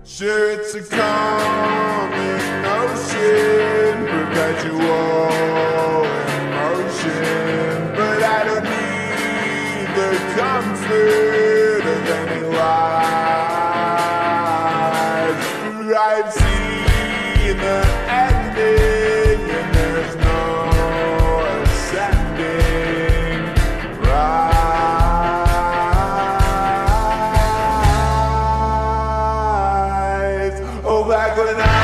Sure, it's a common notion, perpetual emotion, but I don't need the comfort of any lies. I've seen the ending, and there's no ascending. Rise. Oh, back when I